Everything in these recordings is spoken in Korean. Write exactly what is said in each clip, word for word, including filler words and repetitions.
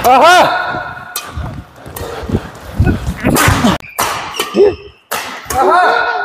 아하! 아하!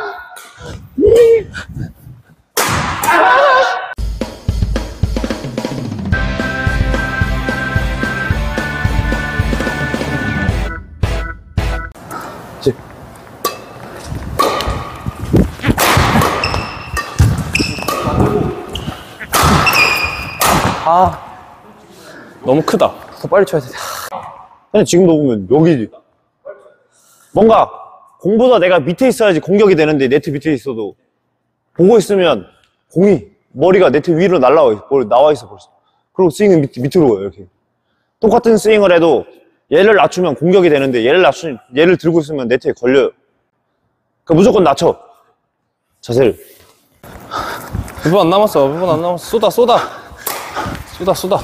아, 너무 크다. 더 빨리 쳐야 돼. 근데 지금도 보면 여기 뭔가 공보다 내가 밑에 있어야지 공격이 되는데 네트 밑에 있어도 보고 있으면 공이 머리가 네트 위로 날라와 있어, 나와 있어 벌써. 그리고 스윙은 밑, 밑으로 가요 이렇게. 똑같은 스윙을 해도 얘를 낮추면 공격이 되는데 얘를 낮추 얘를 들고 있으면 네트에 걸려요. 그러니까 무조건 낮춰 자세를. 몇 분 안 남았어. 몇 분 안 남았어. 쏟아 쏟아 쏟아 쏟아.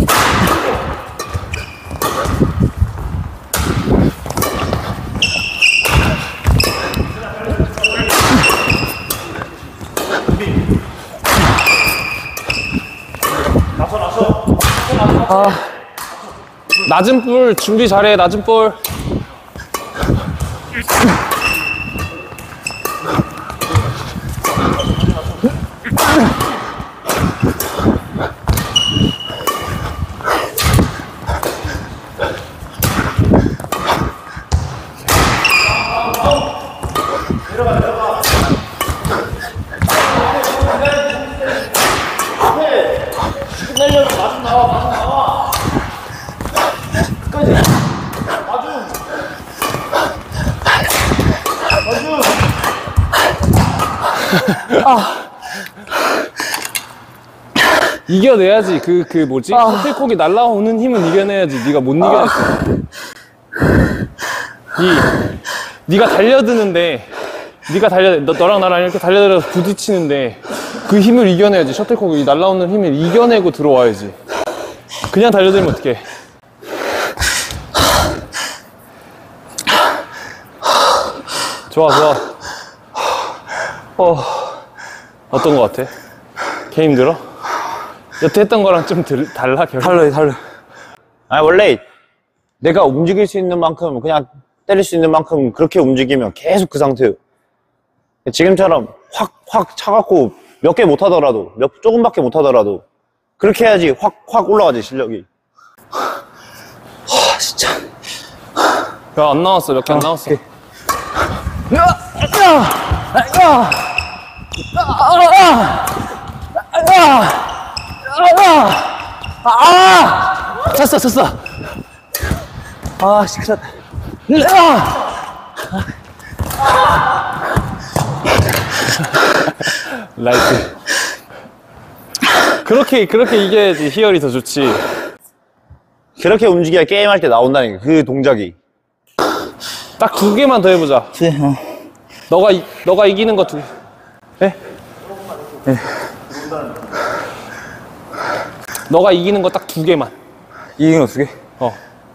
아, 낮은 볼 준비 잘해. 낮은 볼. 아. 이겨내야지. 그, 그 뭐지? 아. 셔틀콕이 날라오는 힘은 이겨내야지. 네가 못 이겨냈어. 이, 네가 달려드는데, 네가 달려, 너, 너랑 나랑 이렇게 달려들어서 부딪히는데 그 힘을 이겨내야지. 셔틀콕이 날라오는 힘을 이겨내고 들어와야지. 그냥 달려들면 어떡해. 좋아, 좋아. 어, 어떤 거 같아? 개 힘들어? 여태 했던 거랑 좀 들, 달라, 결국? 달라요, 달라요. 아니 원래 내가 움직일 수 있는 만큼 그냥 때릴 수 있는 만큼 그렇게 움직이면 계속 그 상태예요. 지금처럼 확 확 차갖고 몇 개 못하더라도 몇 조금밖에 못하더라도 그렇게 해야지 확 확 올라가지 실력이. 아, 진짜. 야, 안 나왔어. 몇 개 안 나왔어. 야! 야! 야! 야! 아! 찼어, 찼어. 아, 시끄럽다. 라이트. 그렇게, 그렇게 이겨야지 희열이 더 좋지. 그렇게 움직여야 게임할 때 나온다니까 그 동작이. 딱 두 개만 더 해보자. 네, 어. 너가, 이, 너가 이기는 거 두 개. 네? 네. 너가 이기는 거 딱 두 개만. 이긴 거 두 개? 어.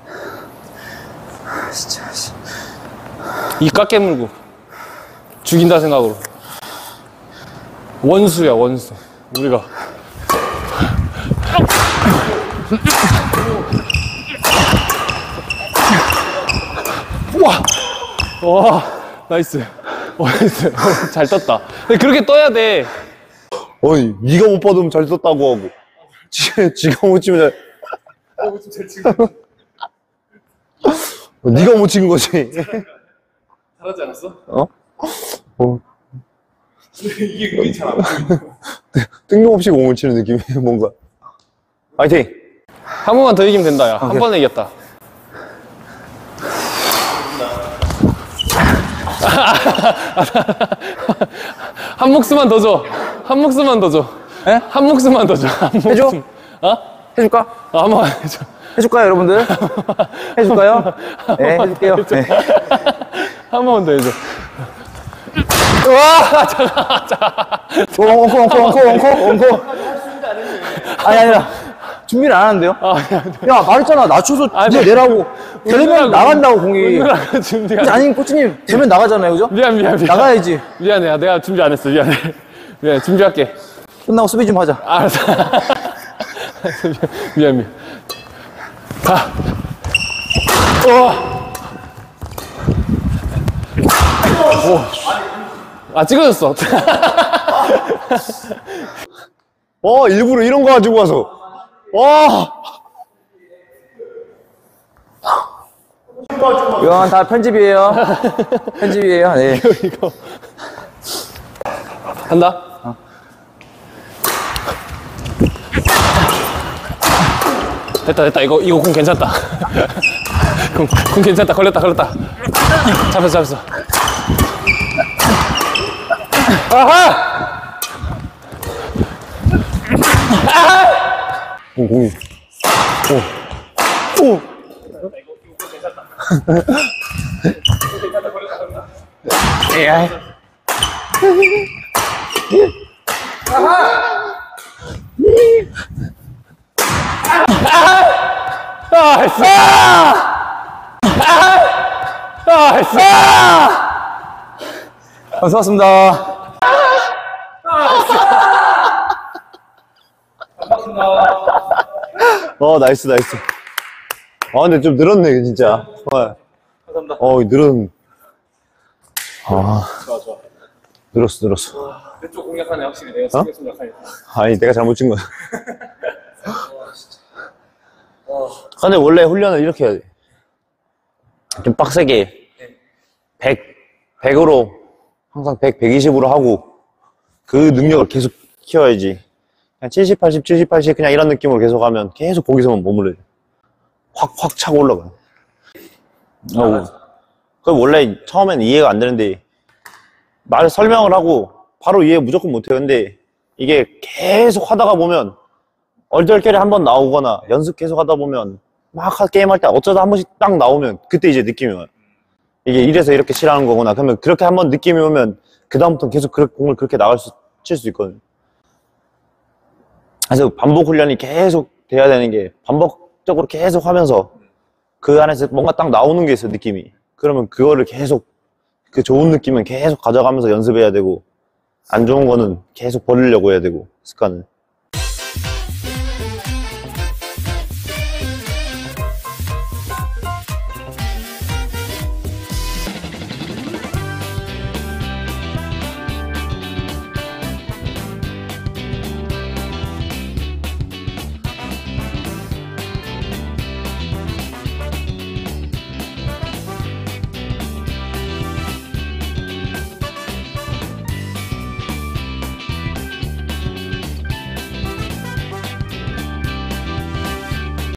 진짜. 입 깎게 물고. 죽인다 생각으로. 원수야, 원수. 우리가. 우와! 와, 나이스. 와, 나이스. 잘 떴다. 근데 그렇게 떠야 돼. 어이 네가 못 받으면 잘 썼다고 하고 지, 지가 못 치면 잘... 어, 잘 치고 어, 네가 못 친 거지. 잘하지 않았어? 어? 어. 이게 그게 잘 안 보여. 뜬금없이 공을 치는 느낌이 뭔가. 파이팅! 한 번만 더 이기면 된다, 야. 한 번에 이겼다. 한 목숨만 더 줘. 한 목숨만 더 줘. 에? 한 목숨만 더 줘. 한 목숨. 해줘? 어? 해줄까? 어, 한 번만 해줘. 해줄까요, 여러분들? 해줄까요? 네, 해줄게요. 네. 한 번만 더 해줘. 와! 잠깐, 잠깐. 엉코, 엉코, 엉코, 엉코, 엉코. 아니, 아니라. 준비를 안 하는데요? 아, 야, 야, 말했잖아. 낮춰서 아니, 이제 내라고. 되면 나간다고, 공이. 오늘하고 준비가. 아니, 코치님, 되면 나가잖아요, 그죠? 미안, 미안, 미안. 나가야지. 미안해. 야, 내가 준비 안 했어. 미안해. 미안해. 준비할게. 끝나고 수비 좀 하자. 알았어. 미안, 미안. 가. 아, 찍어줬어. 어, 일부러 이런 거 가지고 와서. 와. 이건 다 편집이에요. 편집이에요. 네. 이거. 간다. 됐다, 됐다. 이거, 이거 공 괜찮다. 공, 공 괜찮다. 걸렸다, 걸렸다. 잡혔어, 잡혔어. 아하! 공, 공이. 오. 오. 에이. 아, 했어. 아, 했어. 아, 수고하셨습니다. 어, 나이스, 나이스. 아, 근데 좀 늘었네, 진짜. 어, 감사합니다. 어, 늘은. 아, 좋아, 좋아. 늘었어, 늘었어. 왼쪽 공략하네, 확실히. 내가 어? 왼쪽 공략하니까. 아니, 내가 잘못 친 거야. 근데 원래 훈련을 이렇게 해야 돼. 좀 빡세게. 백, 백으로, 항상 백, 백이십으로 하고, 그 능력을 계속 키워야지. 그냥 칠십, 팔십, 칠십, 팔십, 그냥 이런 느낌으로 계속 하면 계속 거기서만 머물러요. 확, 확 차고 올라가요. 어, 그 원래 처음엔 이해가 안 되는데, 말 설명을 하고, 바로 이해 무조건 못해요. 근데 이게 계속 하다가 보면, 얼떨결에 한번 나오거나, 연습 계속 하다 보면, 막 게임할 때 어쩌다 한 번씩 딱 나오면, 그때 이제 느낌이 와요. 이게 이래서 이렇게 치라는 거구나. 그러면 그렇게 한번 느낌이 오면, 그다음부터는 계속 그 공을 그렇게 나갈 수, 칠 수 있거든요. 그래서 반복 훈련이 계속 돼야 되는 게, 반복적으로 계속 하면서, 그 안에서 뭔가 딱 나오는 게 있어요, 느낌이. 그러면 그거를 계속, 그 좋은 느낌은 계속 가져가면서 연습해야 되고, 안 좋은 거는 계속 버리려고 해야 되고, 습관을.